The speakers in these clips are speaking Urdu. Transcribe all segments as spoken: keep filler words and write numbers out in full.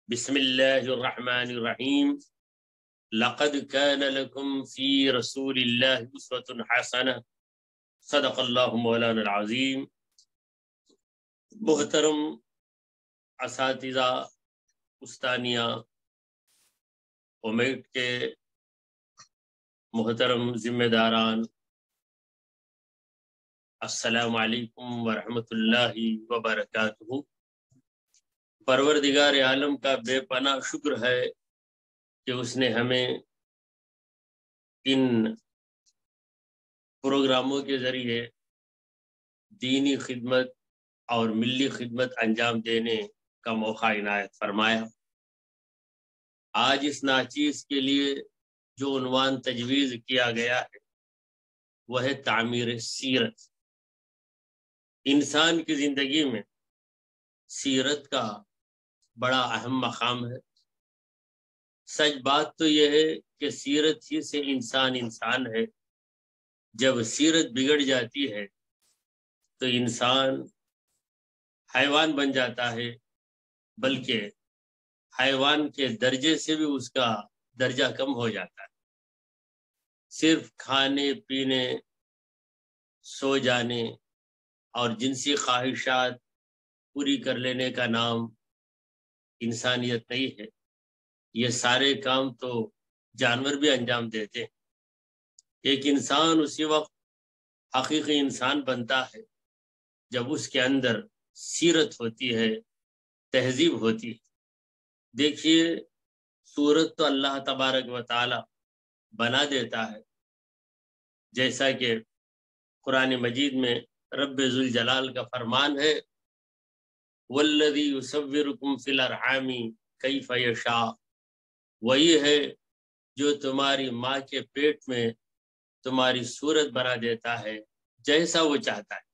بسم اللہ الرحمن الرحیم لقد كان لكم في رسول اللہ اسوۃ حسنہ صدق اللہ مولانا العظیم۔ محترم اساتذہ، استانیہ، امیٹ کے محترم ذمہ داران، السلام علیکم ورحمۃ اللہ وبرکاتہ۔ پروردگار عالم کا بے پناہ شکر ہے کہ اس نے ہمیں ان پروگراموں کے ذریعے دینی خدمت اور ملی خدمت انجام دینے کا موقع عنایت فرمایا۔ آج اس ناچیز کے لیے جو عنوان تجویز کیا گیا ہے وہ ہے تعمیر سیرت۔ انسان کی زندگی میں سیرت کا بڑا اہم مقام ہے۔ سچ بات تو یہ ہے کہ سیرت ہی سے انسان انسان ہے۔ جب سیرت بگڑ جاتی ہے تو انسان حیوان بن جاتا ہے، بلکہ حیوان کے درجے سے بھی اس کا درجہ کم ہو جاتا ہے۔ صرف کھانے پینے، سو جانے اور جنسی خواہشات پوری کر لینے کا نام انسانیت نہیں ہے۔ یہ سارے کام تو جانور بھی انجام دیتے ہیں۔ ایک انسان اسی وقت حقیقی انسان بنتا ہے جب اس کے اندر سیرت ہوتی ہے، تہذیب ہوتی ہے۔ دیکھیے، صورت تو اللہ تبارک و تعالی بنا دیتا ہے، جیسا کہ قرآن مجید میں رب ذوالجلال کا فرمان ہے، والذی یصورکم فی الارحام کیف یشاء۔ وہی ہے جو تمہاری ماں کے پیٹ میں تمہاری صورت بنا دیتا ہے جیسا وہ چاہتا ہے۔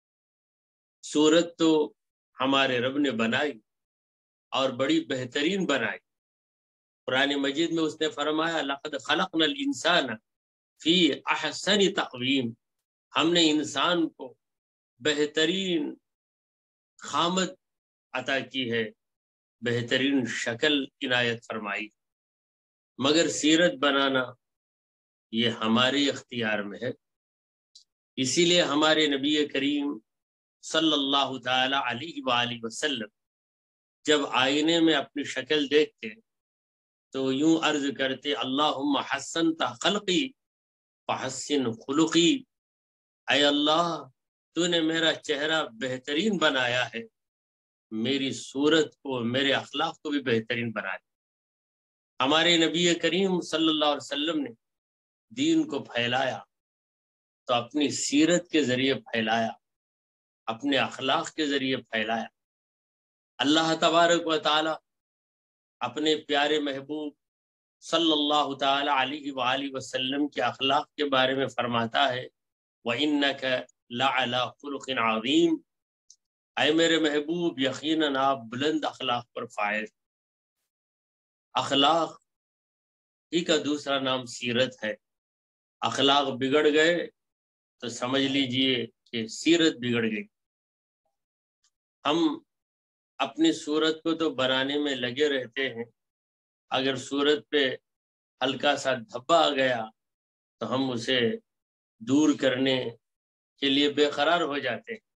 صورت تو ہمارے رب نے بنائی اور بڑی بہترین بنائی۔ قرآن مجید میں اس نے فرمایا، لقد خلقنا الانسان فی احسن تقویم۔ ہم نے انسان کو بہترین خامت عطا کی ہے، بہترین شکل عنایت فرمائی، مگر سیرت بنانا یہ ہمارے اختیار میں ہے۔ اسی لیے ہمارے نبی کریم صلی اللہ تعالی علیہ وآلہ وسلم جب آئینے میں اپنی شکل دیکھتے تو یوں عرض کرتے، اللہم حسنت خلقی فحسن خلقی۔ اے اللہ، تو نے میرا چہرہ بہترین بنایا ہے، میری صورت کو، میرے اخلاق کو بھی بہترین بنا دیا۔ ہمارے نبی کریم صلی اللہ علیہ وسلم نے دین کو پھیلایا تو اپنی سیرت کے ذریعے پھیلایا، اپنے اخلاق کے ذریعے پھیلایا۔ اللہ تبارک و تعالی اپنے پیارے محبوب صلی اللہ تعالی علیہ وآلہ وسلم کے اخلاق کے بارے میں فرماتا ہے، وَإِنَّكَ لَعَلَىٰ خُلُقٍ عَظِيمٍ۔ اے میرے محبوب، یقیناً آپ بلند اخلاق پر فائز۔ اخلاق ہی کا دوسرا نام سیرت ہے۔ اخلاق بگڑ گئے تو سمجھ لیجئے کہ سیرت بگڑ گئی۔ ہم اپنی صورت کو تو بنانے میں لگے رہتے ہیں، اگر صورت پہ ہلکا سا دھبا آ گیا تو ہم اسے دور کرنے کے لیے بے قرار ہو جاتے ہیں،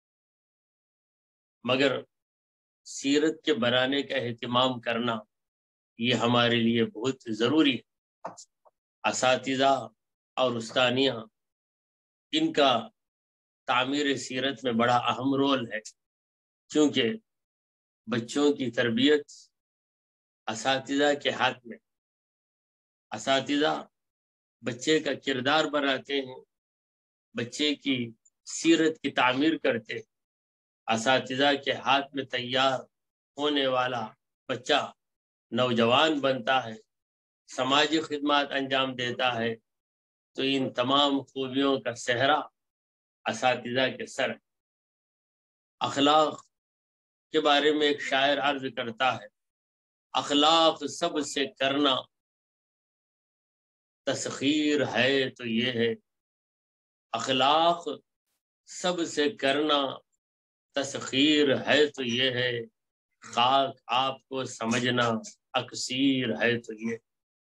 مگر سیرت کے بنانے کا اہتمام کرنا یہ ہمارے لیے بہت ضروری ہے۔ اساتذہ اور استانیہ، ان کا تعمیر سیرت میں بڑا اہم رول ہے، کیونکہ بچوں کی تربیت اساتذہ کے ہاتھ میں۔ اساتذہ بچے کا کردار بناتے ہیں، بچے کی سیرت کی تعمیر کرتے ہیں۔ اساتذہ کے ہاتھ میں تیار ہونے والا بچہ نوجوان بنتا ہے، سماجی خدمات انجام دیتا ہے، تو ان تمام خوبیوں کا صحرا اساتذہ کے سر ہے۔ اخلاق کے بارے میں ایک شاعر عرض کرتا ہے، اخلاق سب سے کرنا تسخیر ہے تو یہ ہے۔ اخلاق سب سے کرنا تسخیر ہے تو یہ ہے، خاک آپ کو سمجھنا اکثیر ہے تو یہ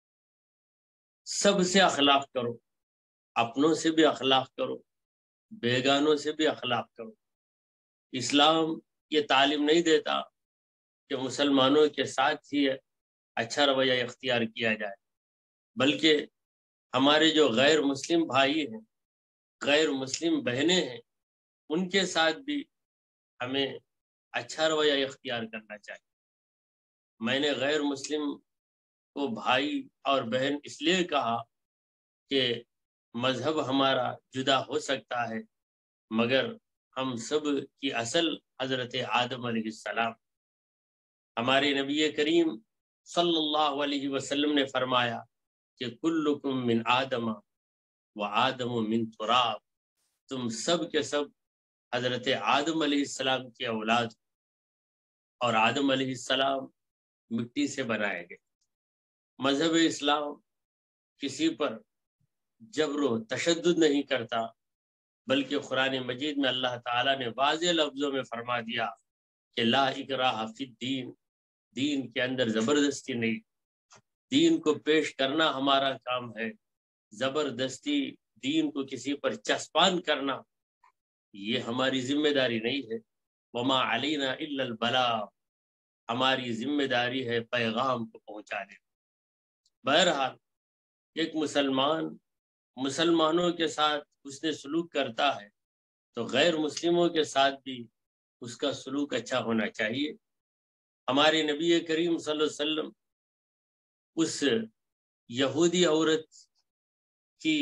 سب سے اخلاق کرو، اپنوں سے بھی اخلاق کرو، بیگانوں سے بھی اخلاق کرو۔ اسلام یہ تعلیم نہیں دیتا کہ مسلمانوں کے ساتھ ہی اچھا رویہ اختیار کیا جائے، بلکہ ہمارے جو غیر مسلم بھائی ہیں، غیر مسلم بہنیں ہیں، ان کے ساتھ بھی ہمیں اچھا رویہ اختیار کرنا چاہیے۔ میں نے غیر مسلم کو بھائی اور بہن اس لیے کہا کہ مذہب ہمارا جدا ہو سکتا ہے، مگر ہم سب کی اصل حضرت آدم علیہ السلام۔ ہمارے نبی کریم صلی اللہ علیہ وسلم نے فرمایا کہ کلکم من آدم و آدم من تراب، تم سب کے سب حضرت آدم علیہ السلام کی اولاد، اور آدم علیہ السلام مٹی سے بنائے گئے۔ مذہب اسلام کسی پر جبر و تشدد نہیں کرتا، بلکہ قرآن مجید میں اللہ تعالیٰ نے واضح لفظوں میں فرما دیا کہ لا اکراہ فی الدین، دین کے اندر زبردستی نہیں، دین کو پیش کرنا ہمارا کام ہے، زبردستی دین کو کسی پر چسپان کرنا یہ ہماری ذمہ داری نہیں ہے۔ وما علینا الا البلاغ، ہماری ذمہ داری ہے پیغام کو پہنچانے۔ بہرحال ایک مسلمان مسلمانوں کے ساتھ اس نے سلوک کرتا ہے تو غیر مسلموں کے ساتھ بھی اس کا سلوک اچھا ہونا چاہیے۔ ہمارے نبی کریم صلی اللہ علیہ وسلم اس یہودی عورت کی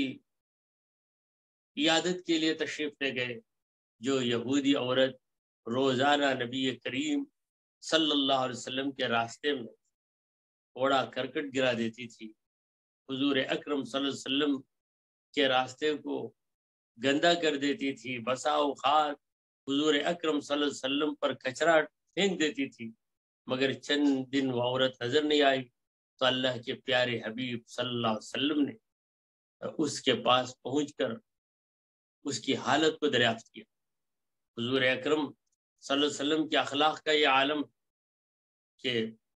عیادت کے لیے تشریف لے گئے، جو یہودی عورت روزانہ نبی کریم صلی اللہ علیہ وسلم کے راستے میں کوڑا کرکٹ گرا دیتی تھی، حضور اکرم صلی اللہ علیہ وسلم کے راستے کو گندا کر دیتی تھی، بسا اوقات حضور اکرم صلی اللہ علیہ وسلم پر کچرا پھینک دیتی تھی، مگر چند دن وہ عورت نظر نہیں آئی تو اللہ کے پیارے حبیب صلی اللہ علیہ وسلم نے اس کے پاس پہنچ کر اس کی حالت کو دریافت کیا۔ حضور اکرم صلی اللہ علیہ وسلم کے اخلاق کا یہ عالم کہ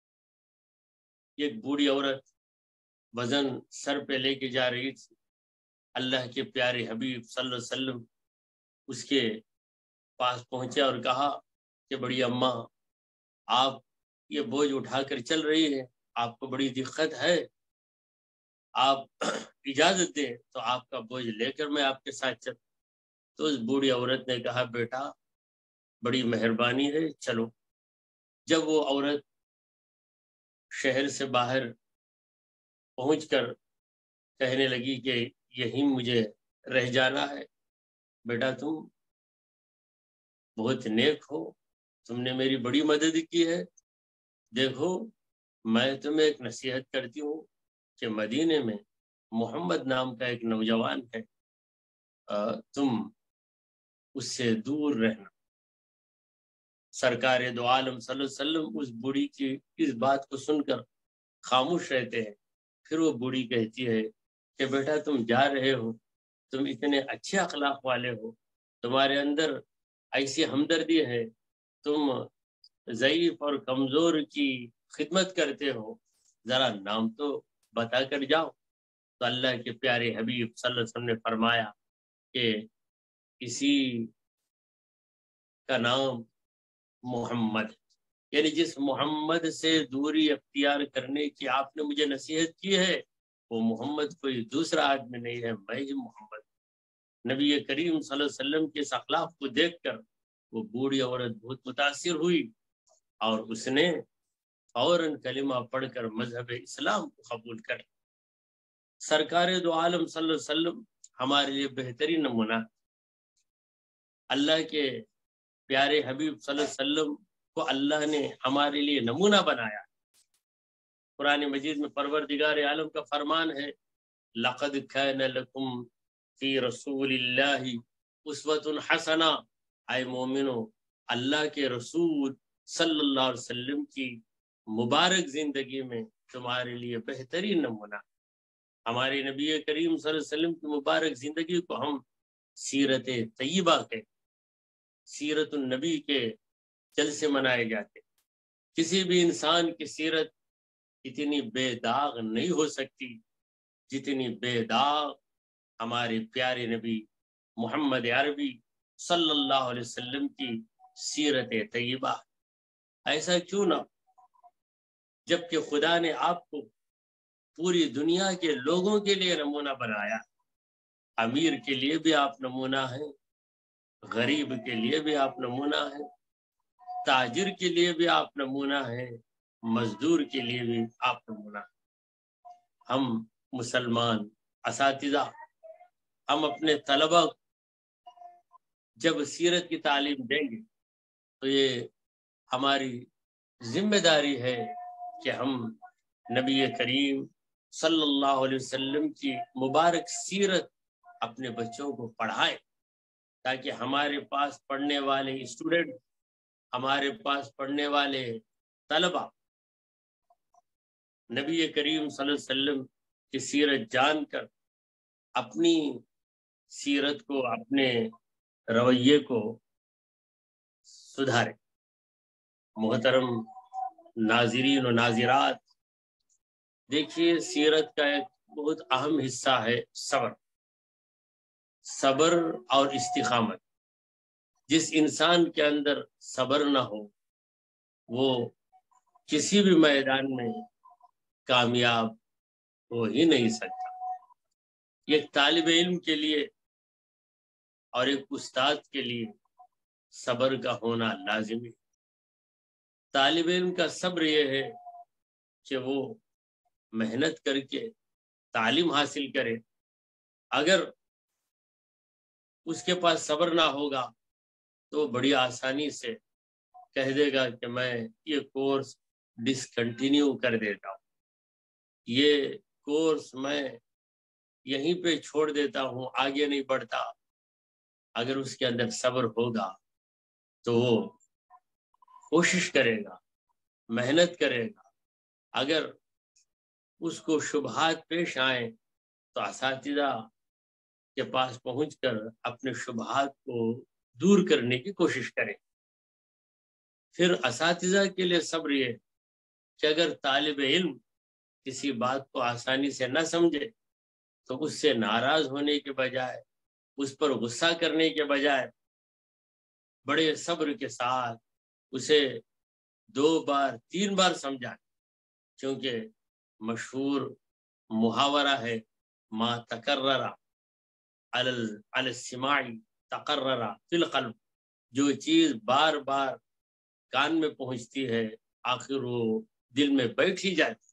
ایک بوڑھی عورت وزن سر پہ لے کے جا رہی تھی، اللہ کے پیارے حبیب صلی اللہ علیہ وسلم اس کے پاس پہنچے اور کہا کہ بڑی اماں، آپ یہ بوجھ اٹھا کر چل رہی ہیں، آپ کو بڑی دقت ہے، آپ اجازت دیں تو آپ کا بوجھ لے کر میں آپ کے ساتھ چل۔ تو اس بوڑھی عورت نے کہا بیٹا بڑی مہربانی ہے، چلو۔ جب وہ عورت شہر سے باہر پہنچ کر کہنے لگی کہ یہیں مجھے رہ جانا ہے، بیٹا تم بہت نیک ہو، تم نے میری بڑی مدد کی ہے، دیکھو میں تمہیں ایک نصیحت کرتی ہوں کہ مدینے میں محمد نام کا ایک نوجوان ہے، تم اس سے دور رہنا۔ سرکار دو عالم صلی اللہ علیہ وسلم اس بوڑھی کی اس بات کو سن کر خاموش رہتے ہیں۔ پھر وہ بوڑھی کہتی ہے کہ بیٹا تم جا رہے ہو، تم اتنے اچھے اخلاق والے ہو، تمہارے اندر ایسی ہمدردی ہے، تم ضعیف اور کمزور کی خدمت کرتے ہو، ذرا نام تو بتا کر جاؤ۔ تو اللہ کے پیارے حبیب صلی اللہ علیہ وسلم نے فرمایا کہ اسی کا نام محمد، یعنی جس محمد سے دوری اختیار کرنے کی آپ نے مجھے نصیحت کی ہے وہ محمد کوئی دوسرا آدمی نہیں ہے، میں ہی محمد۔ نبی کریم صلی اللہ علیہ وسلم کے اس اخلاق کو دیکھ کر وہ بوڑھی عورت بہت متاثر ہوئی اور اس نے فوراً کلمہ پڑھ کر مذہب اسلام کو قبول کر۔ سرکار دو عالم صلی اللہ علیہ وسلم ہمارے لیے بہترین نمونہ، اللہ کے پیارے حبیب صلی اللہ علیہ وسلم کو اللہ نے ہمارے لیے نمونہ بنایا۔ قرآن مجید میں پروردگار عالم کا فرمان ہے لقد كان لكم فی رسول اللہ اسوۃ حسنہ، اے مومنو اللہ کے رسول صلی اللہ علیہ وسلم کی مبارک زندگی میں تمہارے لیے بہترین نمونہ۔ ہمارے نبی کریم صلی اللہ علیہ وسلم کی مبارک زندگی کو ہم سیرت طیبہ کے سیرت النبی کے جلسے منائے جاتے۔ کسی بھی انسان کی سیرت اتنی بے داغ نہیں ہو سکتی جتنی بے داغ ہمارے پیارے نبی محمد عربی صلی اللہ علیہ وسلم کی سیرت طیبہ۔ ایسا کیوں نہ، جبکہ خدا نے آپ کو پوری دنیا کے لوگوں کے لیے نمونہ بنایا، امیر کے لیے بھی آپ نمونہ ہیں، غریب کے لیے بھی آپ نمونہ ہیں، تاجر کے لیے بھی آپ نمونہ ہیں، مزدور کے لیے بھی آپ نمونہ ہیں۔ ہم مسلمان اساتذہ، ہم اپنے طلبہ جب سیرت کی تعلیم دیں گے تو یہ ہماری ذمہ داری ہے کہ ہم نبی کریم صلی اللہ علیہ وسلم کی مبارک سیرت اپنے بچوں کو پڑھائیں، تاکہ ہمارے پاس پڑھنے والے اسٹوڈنٹ، ہمارے پاس پڑھنے والے طلبہ نبی کریم صلی اللہ علیہ وسلم کی سیرت جان کر اپنی سیرت کو، اپنے رویے کو سدھارے۔ محترم ناظرین و ناظرات، دیکھیے سیرت کا ایک بہت اہم حصہ ہے صبر صبر اور استقامت۔ جس انسان کے اندر صبر نہ ہو وہ کسی بھی میدان میں کامیاب ہو ہی نہیں سکتا۔ ایک طالب علم کے لیے اور ایک استاد کے لیے صبر کا ہونا لازمی ہے۔ طالب علم کا صبر یہ ہے کہ وہ محنت کر کے تعلیم حاصل کرے، اگر اس کے پاس صبر نہ ہوگا تو بڑی آسانی سے کہہ دے گا کہ میں یہ کورس ڈسکنٹینیو کر دیتا ہوں، یہ کورس میں یہیں پہ چھوڑ دیتا ہوں، آگے نہیں بڑھتا۔ اگر اس کے اندر صبر ہوگا تو وہ کوشش کرے گا، محنت کرے گا۔ اگر اس کو شبہات پیش آئیں تو اساتذہ کے پاس پہنچ کر اپنے شبہات کو دور کرنے کی کوشش کریں۔ پھر اساتذہ کے لیے صبر یہ کہ اگر طالب علم کسی بات کو آسانی سے نہ سمجھے تو اس سے ناراض ہونے کے بجائے، اس پر غصہ کرنے کے بجائے، بڑے صبر کے ساتھ اسے دو بار تین بار سمجھائیں، کیونکہ مشہور محاورہ ہے ما تکرر علی السماع تقرر فی القلب، جو چیز بار بار کان میں پہنچتی ہے آخر وہ دل میں بیٹھ ہی جاتی۔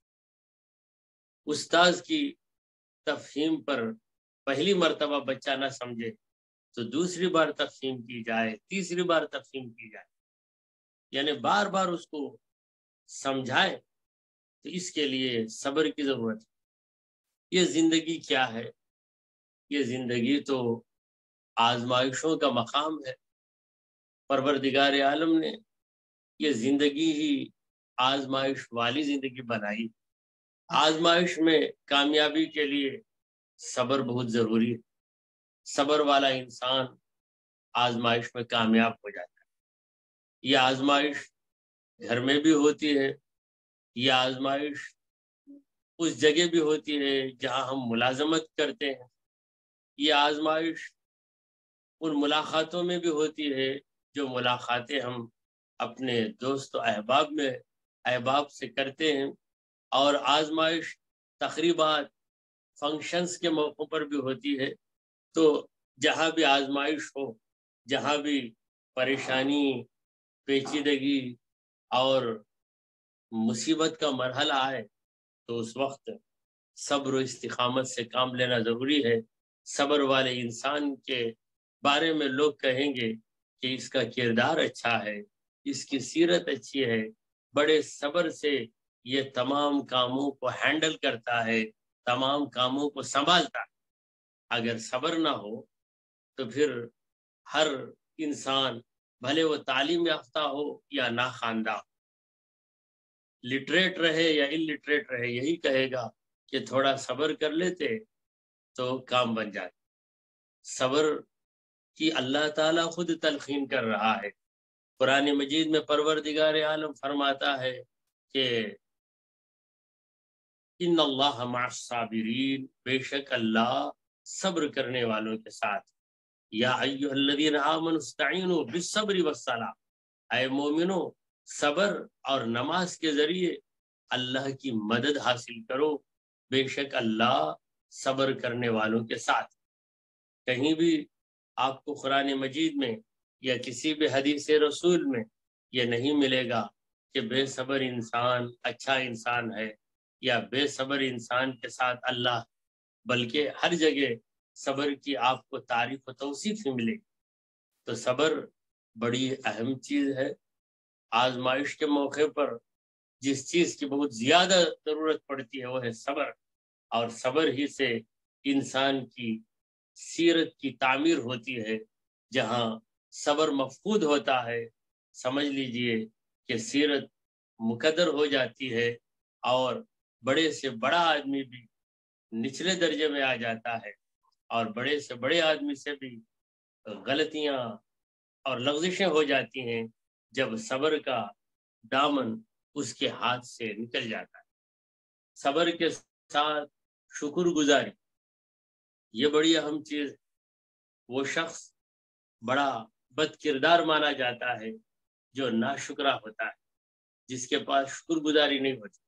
استاذ کی تفہیم پر پہلی مرتبہ بچہ نہ سمجھے تو دوسری بار تفہیم کی جائے، تیسری بار تفہیم کی جائے، یعنی بار بار اس کو سمجھائے۔ تو اس کے لیے صبر کی ضرورت ہے۔ یہ زندگی کیا ہے؟ یہ زندگی تو آزمائشوں کا مقام ہے۔ پروردگار عالم نے یہ زندگی ہی آزمائش والی زندگی بنائی۔ آزمائش میں کامیابی کے لیے صبر بہت ضروری ہے۔ صبر والا انسان آزمائش میں کامیاب ہو جاتا ہے۔ یہ آزمائش گھر میں بھی ہوتی ہے، یہ آزمائش اس جگہ بھی ہوتی ہے جہاں ہم ملازمت کرتے ہیں، یہ آزمائش ان ملاقاتوں میں بھی ہوتی ہے جو ملاقاتیں ہم اپنے دوست و احباب میں احباب سے کرتے ہیں، اور آزمائش تقریبات فنکشنز کے موقع پر بھی ہوتی ہے۔ تو جہاں بھی آزمائش ہو، جہاں بھی پریشانی، پیچیدگی اور مصیبت کا مرحلہ آئے تو اس وقت صبر و استقامت سے کام لینا ضروری ہے۔ صبر والے انسان کے بارے میں لوگ کہیں گے کہ اس کا کردار اچھا ہے، اس کی سیرت اچھی ہے، بڑے صبر سے یہ تمام کاموں کو ہینڈل کرتا ہے، تمام کاموں کو سنبھالتا ہے۔ اگر صبر نہ ہو تو پھر ہر انسان، بھلے وہ تعلیم یافتہ ہو یا ناخواندہ، لٹریٹ رہے یا ان لٹریٹ رہے، یہی کہے گا کہ تھوڑا صبر کر لیتے تو کام بن جاتے۔ صبر کی اللہ تعالیٰ خود تلقین کر رہا ہے قرآن مجید میں پروردگار عالم فرماتا ہے کہ ان اللہ مع الصابرین، بے شک اللہ صبر کرنے والوں کے ساتھ، یا ایھا الذین آمنوا استعینوا بالصبر والصلاۃ، اے مومنو صبر اور نماز کے ذریعے اللہ کی مدد حاصل کرو، بے شک اللہ صبر کرنے والوں کے ساتھ۔ کہیں بھی آپ کو قرآن مجید میں یا کسی بھی حدیث رسول میں یہ نہیں ملے گا کہ بے صبر انسان اچھا انسان ہے یا بے صبر انسان کے ساتھ اللہ، بلکہ ہر جگہ صبر کی آپ کو تعریف و توصیف ہی ملے گی۔ تو صبر بڑی اہم چیز ہے۔ آزمائش کے موقع پر جس چیز کی بہت زیادہ ضرورت پڑتی ہے وہ ہے صبر، اور صبر ہی سے انسان کی سیرت کی تعمیر ہوتی ہے۔ جہاں صبر مفقود ہوتا ہے، سمجھ لیجئے کہ سیرت مقدر ہو جاتی ہے، اور بڑے سے بڑا آدمی بھی نچلے درجے میں آ جاتا ہے، اور بڑے سے بڑے آدمی سے بھی غلطیاں اور لغزشیں ہو جاتی ہیں جب صبر کا دامن اس کے ہاتھ سے نکل جاتا ہے۔ صبر کے ساتھ شکر گزاری یہ بڑی اہم چیز ہے۔ وہ شخص بڑا بد کردار مانا جاتا ہے جو ناشکرا ہوتا ہے، جس کے پاس شکر گزاری نہیں ہوتی۔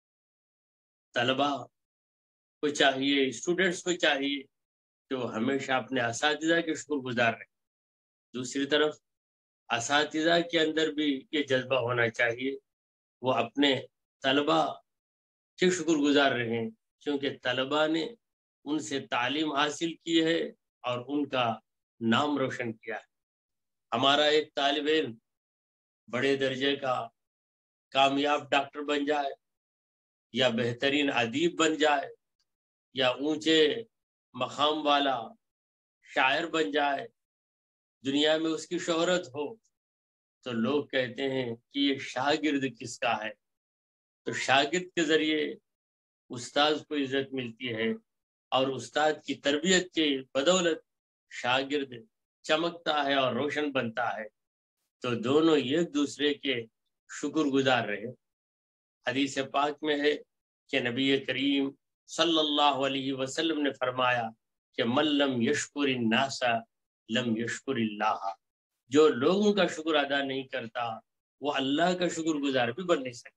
طلبا کو چاہیے، اسٹوڈنٹس کو چاہیے کہ وہ ہمیشہ اپنے اساتذہ کے شکر گزار رہیں۔ دوسری طرف اساتذہ کے اندر بھی یہ جذبہ ہونا چاہیے، وہ اپنے طلبا کے شکر گزار رہیں، کیونکہ طلبا نے ان سے تعلیم حاصل کی ہے اور ان کا نام روشن کیا ہے۔ ہمارا ایک طالب علم بڑے درجے کا کامیاب ڈاکٹر بن جائے، یا بہترین ادیب بن جائے، یا اونچے مقام والا شاعر بن جائے، دنیا میں اس کی شہرت ہو، تو لوگ کہتے ہیں کہ یہ شاگرد کس کا ہے؟ تو شاگرد کے ذریعے استاذ کو عزت ملتی ہے، اور استاد کی تربیت کی بدولت شاگرد چمکتا ہے اور روشن بنتا ہے۔ تو دونوں ایک دوسرے کے شکر گزار رہے۔ حدیث پاک میں ہے کہ نبی کریم صلی اللہ علیہ وسلم نے فرمایا کہ من لم یشکر الناس لم یشکر اللہ، جو لوگوں کا شکر ادا نہیں کرتا وہ اللہ کا شکر گزار بھی بن نہیں سکتا۔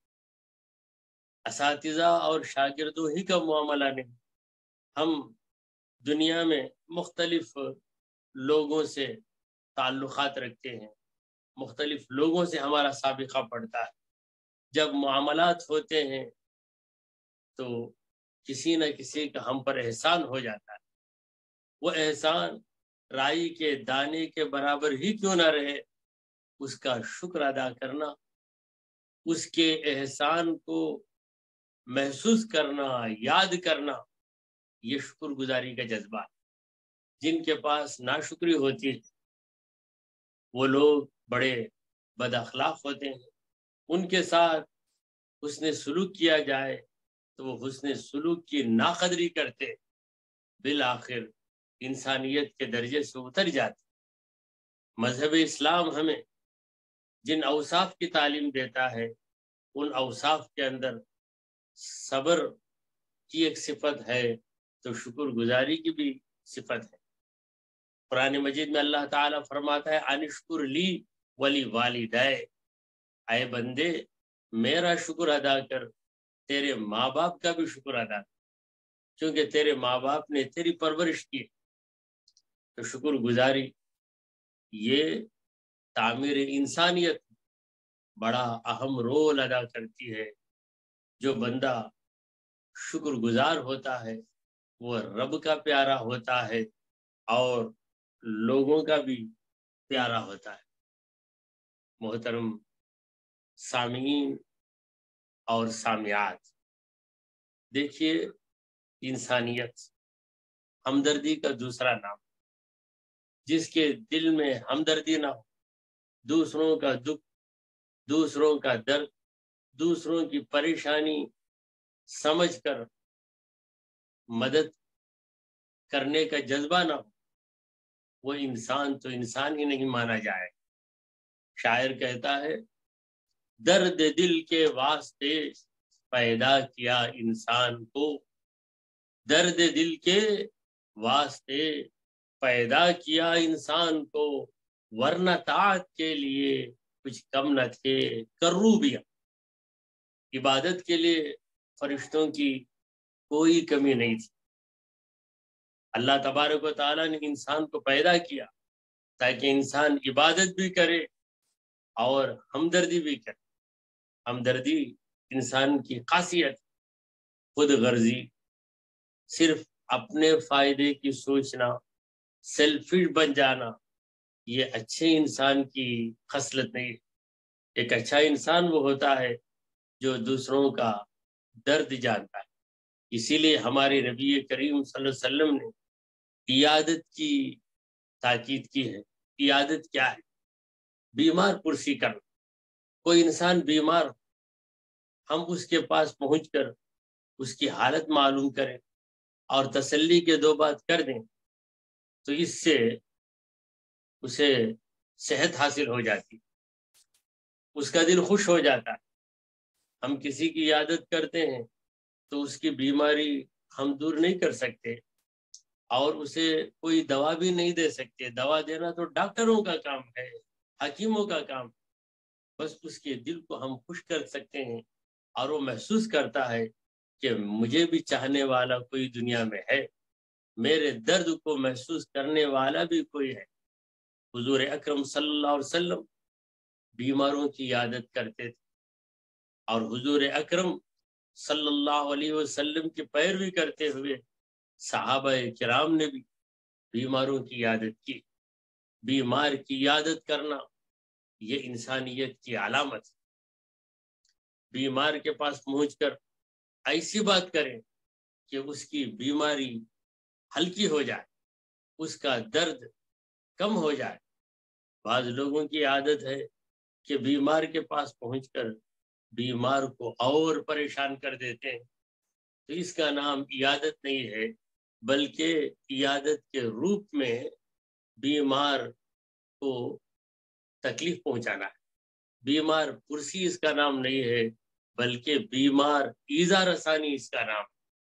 اساتذہ اور شاگردوں ہی کا معاملہ نہیں، ہم دنیا میں مختلف لوگوں سے تعلقات رکھتے ہیں، مختلف لوگوں سے ہمارا سابقہ پڑتا ہے۔ جب معاملات ہوتے ہیں تو کسی نہ کسی کا ہم پر احسان ہو جاتا ہے، وہ احسان رائی کے دانے کے برابر ہی کیوں نہ رہے، اس کا شکر ادا کرنا، اس کے احسان کو محسوس کرنا، یاد کرنا، یہ شکر گزاری کا جذبہ ہے۔ جن کے پاس ناشکری ہوتی ہے وہ لوگ بڑے بد اخلاق ہوتے ہیں، ان کے ساتھ حسن سلوک کیا جائے تو وہ حسن سلوک کی ناقدری کرتے، بالآخر انسانیت کے درجے سے اتر جاتے۔ مذہب اسلام ہمیں جن اوصاف کی تعلیم دیتا ہے ان اوصاف کے اندر صبر کی ایک صفت ہے، تو شکر گزاری کی بھی صفت ہے۔ قرآن مجید میں اللہ تعالیٰ فرماتا ہے انشکر لی ولی والدے، اے بندے میرا شکر ادا کر، تیرے ماں باپ کا بھی شکر ادا کر، کیونکہ تیرے ماں باپ نے تیری پرورش کی۔ تو شکر گزاری یہ تعمیر انسانیت بڑا اہم رول ادا کرتی ہے۔ جو بندہ شکر گزار ہوتا ہے وہ رب کا پیارا ہوتا ہے اور لوگوں کا بھی پیارا ہوتا ہے۔ محترم سامعین اور سامعات، دیکھیے انسانیت ہمدردی کا دوسرا نام، جس کے دل میں ہمدردی نہ ہو، دوسروں کا دکھ، دوسروں کا درد، دوسروں کی پریشانی سمجھ کر مدد کرنے کا جذبہ نہ ہو، وہ انسان تو انسان ہی نہیں مانا جائے۔ شاعر کہتا ہے درد دل کے واسطے پیدا کیا انسان کو، درد دل کے واسطے پیدا کیا انسان کو، ورنہ طاعت کے لیے کچھ کم نہ تھے کروبیاں۔ عبادت کے لیے فرشتوں کی کوئی کمی نہیں تھی۔ اللہ تبارک و تعالیٰ نے انسان کو پیدا کیا تاکہ انسان عبادت بھی کرے اور ہمدردی بھی کرے۔ ہمدردی انسان کی خاصیت، خود غرضی، صرف اپنے فائدے کی سوچنا، سیلفش بن جانا، یہ اچھے انسان کی خصلت نہیں ہے۔ ایک اچھا انسان وہ ہوتا ہے جو دوسروں کا درد جانتا ہے۔ اسی لیے ہمارے نبی کریم صلی اللہ علیہ وسلم نے عیادت کی تاکید کی ہے۔ عیادت کیا ہے؟ بیمار پرسی کرنا۔ کوئی انسان بیمار ہو، ہم اس کے پاس پہنچ کر اس کی حالت معلوم کریں اور تسلی کے دو بات کر دیں تو اس سے اسے صحت حاصل ہو جاتی، اس کا دل خوش ہو جاتا ہے۔ ہم کسی کی عیادت کرتے ہیں تو اس کی بیماری ہم دور نہیں کر سکتے اور اسے کوئی دوا بھی نہیں دے سکتے۔ دوا دینا تو ڈاکٹروں کا کام ہے، حکیموں کا کام۔ بس اس کے دل کو ہم خوش کر سکتے ہیں اور وہ محسوس کرتا ہے کہ مجھے بھی چاہنے والا کوئی دنیا میں ہے، میرے درد کو محسوس کرنے والا بھی کوئی ہے۔ حضور اکرم صلی اللہ علیہ وسلم بیماروں کی عیادت کرتے تھے اور حضور اکرم صلی اللہ علیہ وسلم کی پیروی کرتے ہوئے صحابہ کرام نے بھی بیماروں کی عیادت کی۔ بیمار کی عیادت کرنا یہ انسانیت کی علامت ہے۔ بیمار کے پاس پہنچ کر ایسی بات کریں کہ اس کی بیماری ہلکی ہو جائے، اس کا درد کم ہو جائے۔ بعض لوگوں کی عادت ہے کہ بیمار کے پاس پہنچ کر بیمار کو اور پریشان کر دیتے ہیں، تو اس کا نام عیادت نہیں ہے، بلکہ عیادت کے روپ میں بیمار کو تکلیف پہنچانا ہے۔ بیمار پرسی اس کا نام نہیں ہے، بلکہ بیمار ایذا رسانی اس کا نام۔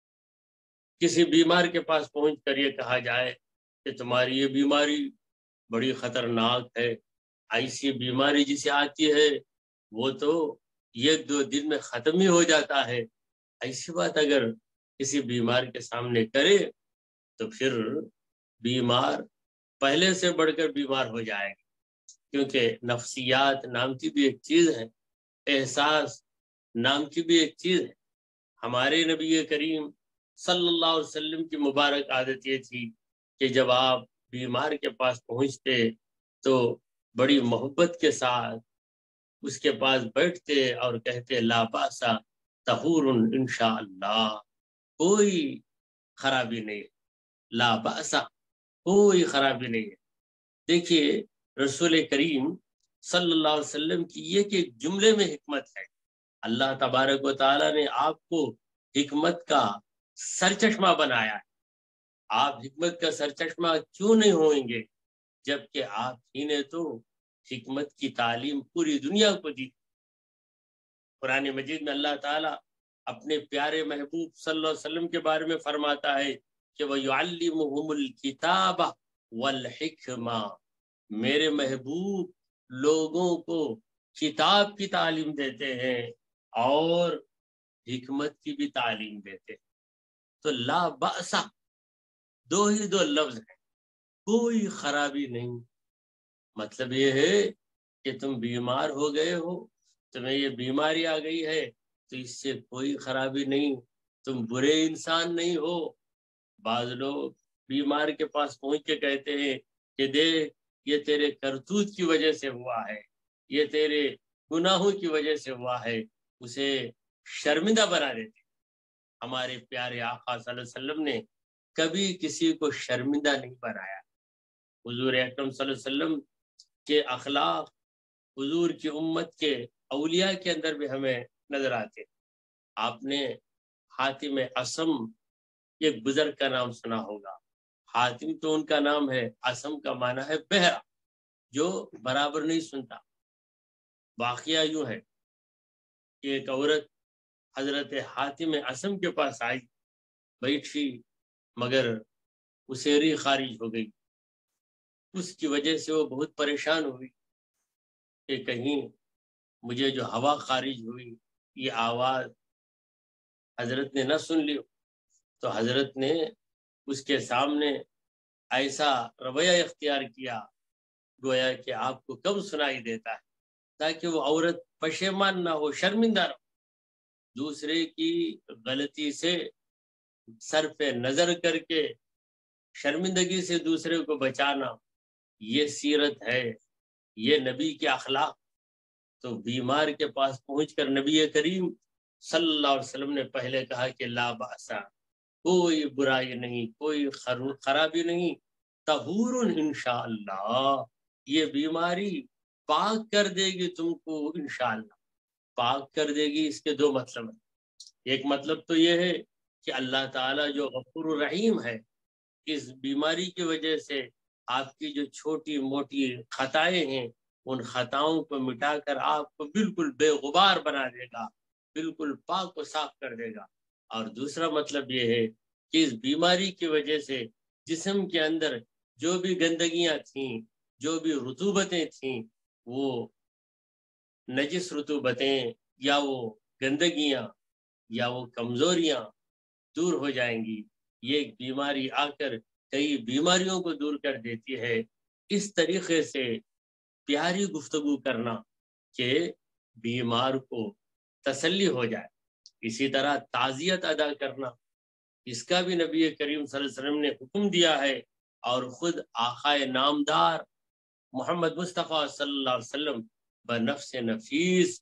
کسی بیمار کے پاس پہنچ کر یہ کہا جائے کہ تمہاری یہ بیماری بڑی خطرناک ہے، ایسی بیماری جسے آتی ہے وہ تو ایک دو دن میں ختم ہی ہو جاتا ہے، ایسی بات اگر کسی بیمار کے سامنے کرے تو پھر بیمار پہلے سے بڑھ کر بیمار ہو جائے گا۔ کیونکہ نفسیات نام کی بھی ایک چیز ہے، احساس نام کی بھی ایک چیز ہے۔ ہمارے نبی کریم صلی اللہ علیہ وسلم کی مبارک عادت یہ تھی کہ جب آپ بیمار کے پاس پہنچتے تو بڑی محبت کے ساتھ اس کے پاس بیٹھتے اور کہتے لا باسا طہور انشاءاللہ، کوئی خرابی نہیں ہے، لا باسا، کوئی خرابی نہیں ہے۔ دیکھیے رسول کریم صلی اللہ علیہ وسلم کی یہ کہ جملے میں حکمت ہے۔ اللہ تبارک و تعالیٰ نے آپ کو حکمت کا سرچشمہ بنایا ہے۔ آپ حکمت کا سرچشمہ کیوں نہیں ہوئیں گے جبکہ آپ ہی نے تو حکمت کی تعلیم پوری دنیا کو دی۔ قرآن مجید میں اللہ تعالیٰ اپنے پیارے محبوب صلی اللہ علیہ وسلم کے بارے میں فرماتا ہے کہ وَيُعَلِّمُهُمُ الْكِتَابَ وَالْحِكْمَةَ، میرے محبوب لوگوں کو کتاب کی تعلیم دیتے ہیں اور حکمت کی بھی تعلیم دیتے ہیں۔ تو لا بأس دو ہی دو لفظ ہیں، کوئی خرابی نہیں۔ مطلب یہ ہے کہ تم بیمار ہو گئے ہو، تمہیں یہ بیماری آ گئی ہے تو اس سے کوئی خرابی نہیں، تم برے انسان نہیں ہو۔ بعض لوگ بیمار کے پاس پہنچ کے کہتے ہیں کہ دیکھ یہ تیرے کرتوت کی وجہ سے ہوا ہے، یہ تیرے گناہوں کی وجہ سے ہوا ہے، اسے شرمندہ بنا دیتے۔ ہمارے پیارے آقا صلی اللہ علیہ وسلم نے کبھی کسی کو شرمندہ نہیں بنایا۔ حضور اکرم صلی اللہ علیہ وسلم کے اخلاق حضور کی امت کے اولیاء کے اندر بھی ہمیں نظر آتے۔ آپ نے حاتم اصم ایک بزرگ کا نام سنا ہوگا۔ حاتم تو ان کا نام ہے، اصم کا معنی ہے بہرا، جو برابر نہیں سنتا۔ واقعہ یوں ہے کہ ایک عورت حضرت حاتم اسم کے پاس آئی، بیٹھی، مگر اسے ری خارج ہو گئی۔ اس کی وجہ سے وہ بہت پریشان ہوئی کہ کہیں مجھے جو ہوا خارج ہوئی یہ آواز حضرت نے نہ سن لی۔ تو حضرت نے اس کے سامنے ایسا رویہ اختیار کیا گویا کہ آپ کو کم سنائی دیتا ہے، تاکہ وہ عورت پشیمان نہ ہو، شرمندہ نہ ہو۔ دوسرے کی غلطی سے سر پہ نظر کر کے شرمندگی سے دوسرے کو بچانا، یہ سیرت ہے، یہ نبی کے اخلاق۔ تو بیمار کے پاس پہنچ کر نبی کریم صلی اللہ علیہ وسلم نے پہلے کہا کہ لا باسا، کوئی برائی نہیں، کوئی خرابی نہیں، طہور انشاءاللہ، یہ بیماری پاک کر دے گی تم کو انشاءاللہ، پاک کر دے گی۔ اس کے دو مطلب ہیں۔ ایک مطلب تو یہ ہے کہ اللہ تعالیٰ جو غفور الرحیم ہے، اس بیماری کی وجہ سے آپ کی جو چھوٹی موٹی خطائیں ہیں ان خطاؤں کو مٹا کر آپ کو بالکل بے غبار بنا دے گا، بالکل پاک و صاف کر دے گا۔ اور دوسرا مطلب یہ ہے کہ اس بیماری کی وجہ سے جسم کے اندر جو بھی گندگیاں تھیں، جو بھی رطوبتیں تھیں، وہ نجس رطوبتیں یا وہ گندگیاں یا وہ کمزوریاں دور ہو جائیں گی۔ یہ ایک بیماری آ کر کئی بیماریوں کو دور کر دیتی ہے۔ اس طریقے سے پیاری گفتگو کرنا کہ بیمار کو تسلی ہو جائے، اسی طرح تعزیت ادا کرنا، اس کا بھی نبی کریم صلی اللہ علیہ وسلم نے حکم دیا ہے، اور خود آقائے نامدار محمد مصطفیٰ صلی اللہ علیہ وسلم بنفس نفیس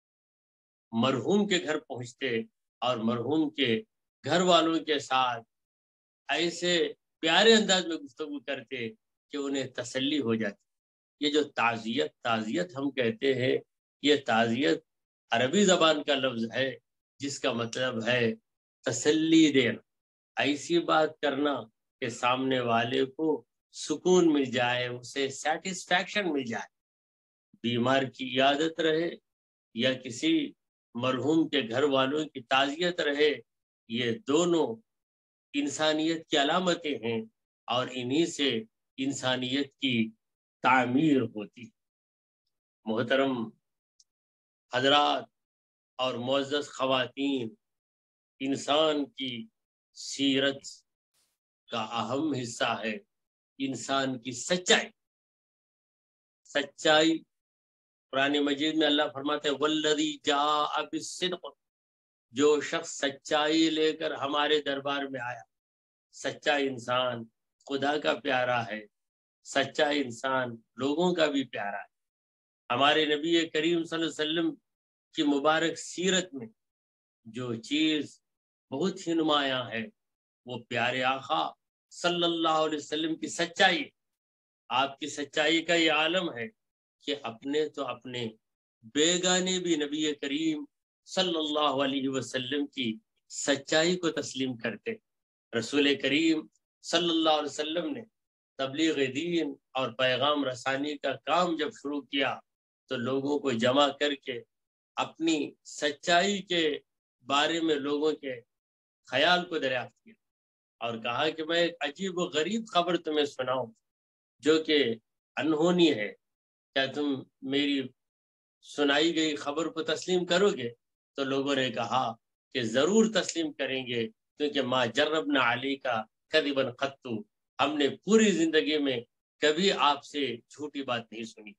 مرحوم کے گھر پہنچتے اور مرحوم کے گھر والوں کے ساتھ ایسے پیارے انداز میں گفتگو کرتے کہ انہیں تسلی ہو جاتی۔ یہ جو تعزیت تعزیت ہم کہتے ہیں، یہ تعزیت عربی زبان کا لفظ ہے جس کا مطلب ہے تسلی دینا، ایسی بات کرنا کہ سامنے والے کو سکون مل جائے، اسے سیٹسفیکشن مل جائے۔ بیمار کی عیادت رہے یا کسی مرحوم کے گھر والوں کی تعزیت رہے، یہ دونوں انسانیت کی علامتیں ہیں، اور انہی سے انسانیت کی تعمیر ہوتی۔ محترم حضرات اور معزز خواتین، انسان کی سیرت کا اہم حصہ ہے انسان کی سچائی۔ سچائی قرآن مجید میں اللہ فرماتے ہیں والذی جاء بالصدق، جو شخص سچائی لے کر ہمارے دربار میں آیا۔ سچا انسان خدا کا پیارا ہے، سچا انسان لوگوں کا بھی پیارا ہے۔ ہمارے نبی کریم صلی اللہ علیہ وسلم کی مبارک سیرت میں جو چیز بہت ہی نمایاں ہے وہ پیارے آقا صلی اللہ علیہ وسلم کی سچائی۔ آپ کی سچائی کا یہ عالم ہے کہ اپنے تو اپنے بیگانے بھی نبی کریم صلی اللہ علیہ وسلم کی سچائی کو تسلیم کرتے۔ رسول کریم صلی اللہ علیہ وسلم نے تبلیغ دین اور پیغام رسانی کا کام جب شروع کیا تو لوگوں کو جمع کر کے اپنی سچائی کے بارے میں لوگوں کے خیال کو دریافت کیا، اور کہا کہ میں ایک عجیب و غریب خبر تمہیں سناؤں جو کہ انہونی ہے، کیا تم میری سنائی گئی خبر کو تسلیم کرو گے؟ تو لوگوں نے کہا کہ ضرور تسلیم کریں گے، کیونکہ ما جربنا علی کا کذبا قط، ہم نے پوری زندگی میں کبھی آپ سے جھوٹی بات نہیں سنی۔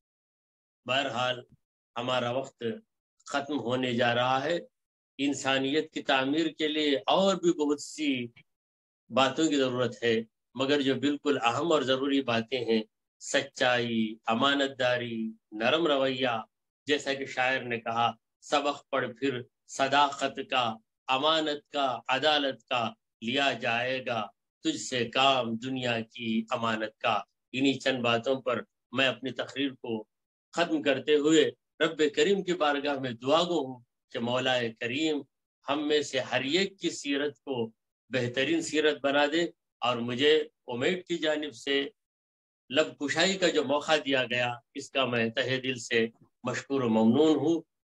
بہرحال ہمارا وقت ختم ہونے جا رہا ہے۔ انسانیت کی تعمیر کے لیے اور بھی بہت سی باتوں کی ضرورت ہے، مگر جو بالکل اہم اور ضروری باتیں ہیں، سچائی، امانت داری، نرم رویہ، جیسا کہ شاعر نے کہا سبق پڑھ پھر صداقت کا، امانت کا، عدالت کا، لیا جائے گا تجھ سے کام دنیا کی امانت کا۔ انہی چند باتوں پر میں اپنی تقریر کو ختم کرتے ہوئے رب کریم کی بارگاہ میں دعا گو ہوں کہ مولا کریم ہم میں سے ہر ایک کی سیرت کو بہترین سیرت بنا دے، اور مجھے امید کی جانب سے لب کشائی کا جو موقع دیا گیا اس کا میں تہہ دل سے مشکور و ممنون ہوں